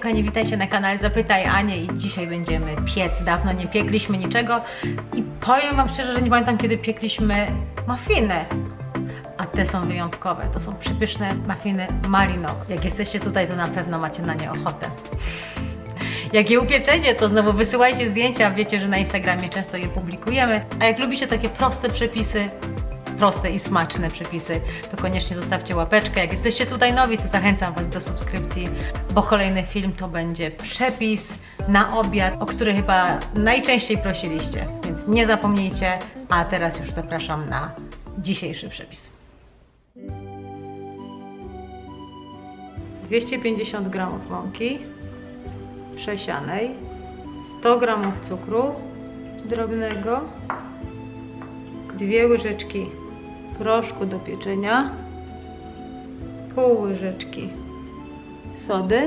kochani, witajcie na kanale Zapytaj Anię i dzisiaj będziemy piec. Dawno nie piekliśmy niczego i powiem wam szczerze, że nie pamiętam kiedy piekliśmy muffiny. A te są wyjątkowe, to są przepyszne muffiny Marino. Jak jesteście tutaj, to na pewno macie na nie ochotę. Jak je upieczecie, to znowu wysyłajcie zdjęcia, wiecie, że na Instagramie często je publikujemy. A jak lubicie takie proste przepisy, proste i smaczne przepisy, to koniecznie zostawcie łapeczkę. Jak jesteście tutaj nowi, to zachęcam was do subskrypcji, bo kolejny film to będzie przepis na obiad, o który chyba najczęściej prosiliście, więc nie zapomnijcie. A teraz już zapraszam na dzisiejszy przepis. 250 g mąki przesianej, 100 g cukru drobnego, 2 łyżeczki proszku do pieczenia, pół łyżeczki sody,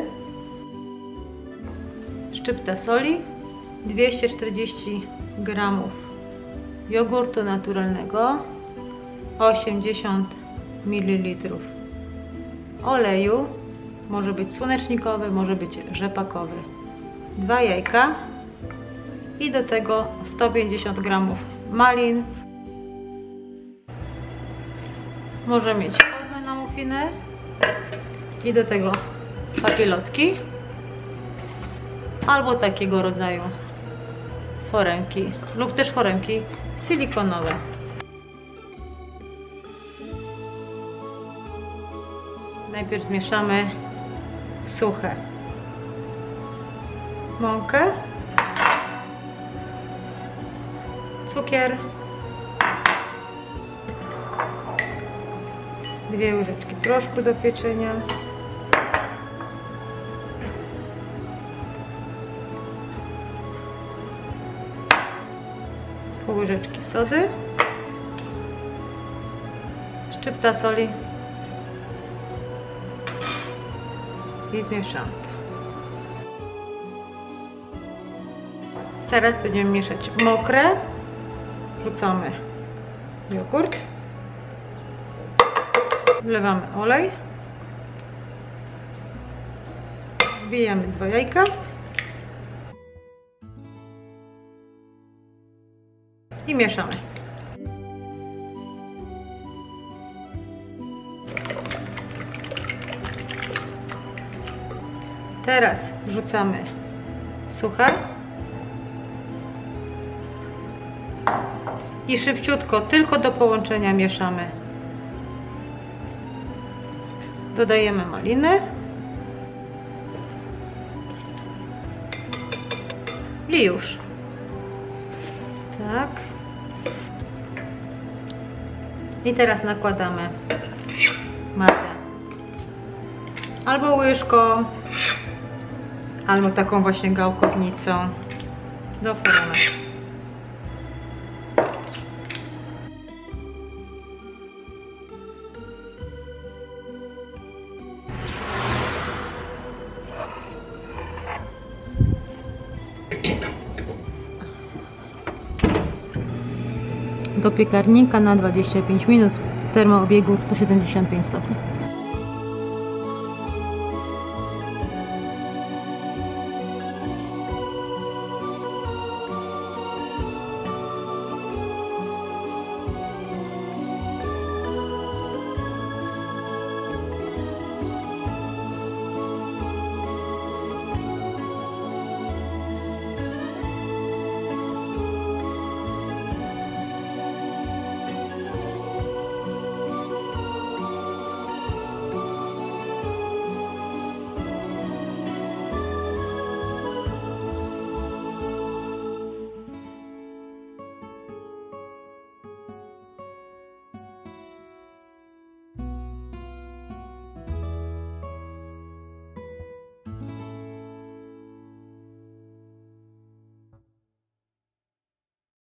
szczypta soli, 240 g jogurtu naturalnego, 80 ml oleju, może być słonecznikowy, może być rzepakowy, 2 jajka i do tego 150 g malin. Może mieć formę na muffinę i do tego papilotki albo takiego rodzaju foremki lub też foremki silikonowe. Najpierw zmieszamy suche mąkę, cukier, 2 łyżeczki proszku do pieczenia, pół łyżeczki sody, szczypta soli i zmieszamy. Teraz będziemy mieszać mokre, wrzucamy jogurt, wlewamy olej, wbijamy 2 jajka i mieszamy. Teraz wrzucamy suchar i szybciutko, tylko do połączenia mieszamy. Dodajemy maliny i już. Tak. I teraz nakładamy masę albo łyżką, albo taką właśnie gałkownicą do foremek. Do piekarnika na 25 minut w termoobiegu 175 stopni.